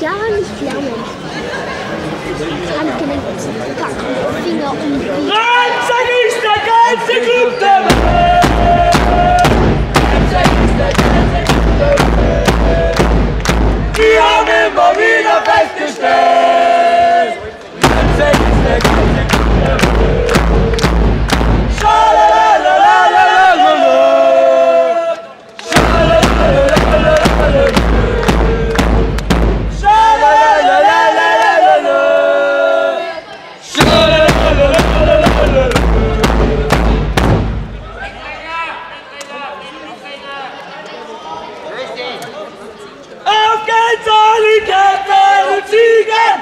gar nicht lernen. Handgelenk, Finger und Ranzig ist der geilste Club der Welt! Ranzig ist der geilste Club der Welt! Wir haben immer wieder festgestellt, Ranzig ist der geilste Club der Welt! Schalalalalalalala! Schalalalalalalala! Auf geht's, alle kämpfen und siegen!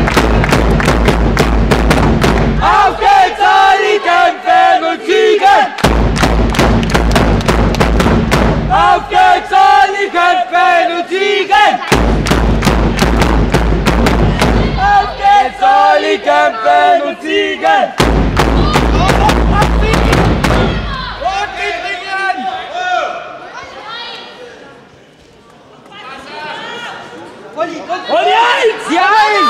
Auf geht's, alle kämpfen und siegen! Auf geht's, alle kämpfen und siegen! Auf geht's, alle kämpfen und siegen! Und die Eins! Die Eins!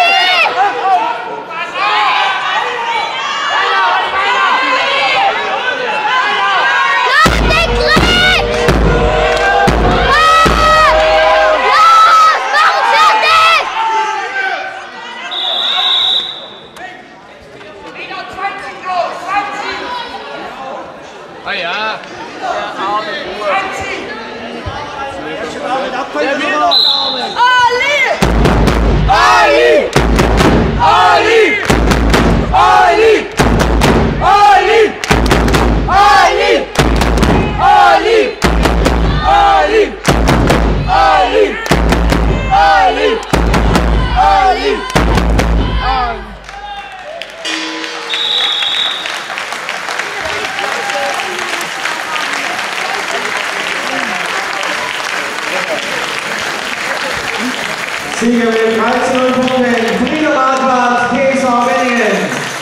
Ah ja, der will noch Ali! Ali! Ali! Ali! Ali! Ali! Ali! Ali! Ali! Ali! Ali! Sieger mit 13 Punkten, Frieder Radwart, PSV Wenningen.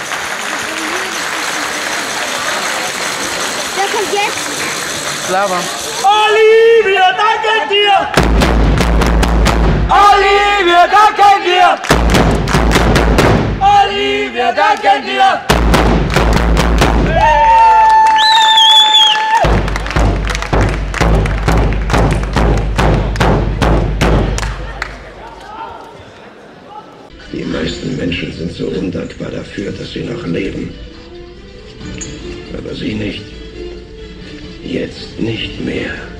Wer kommt jetzt? Slava. Ali, wir danken dir! Ali, wir danken dir! Ali, wir danken dir! Die meisten Menschen sind so undankbar dafür, dass sie noch leben. Aber sie nicht. Jetzt nicht mehr.